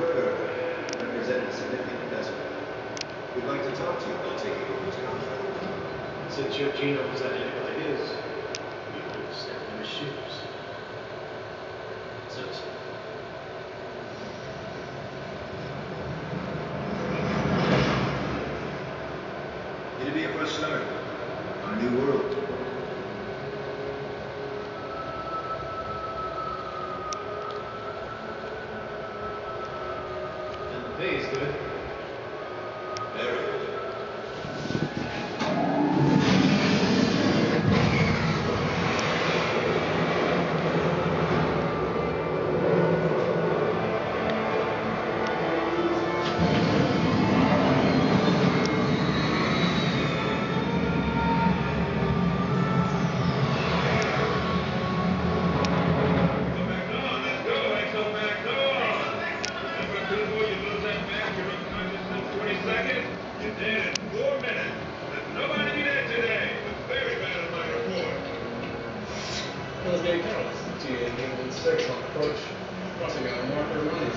Further, represent a significant investment. We'd like to talk to you about taking over this contract. Since your genome is identical to his, we could step in his shoes. So to speak. It'd be a fresh start on a new world. And the pay is good. Very good. Let's get careless. G.A. England 6 on approach. Crossing out marker 1.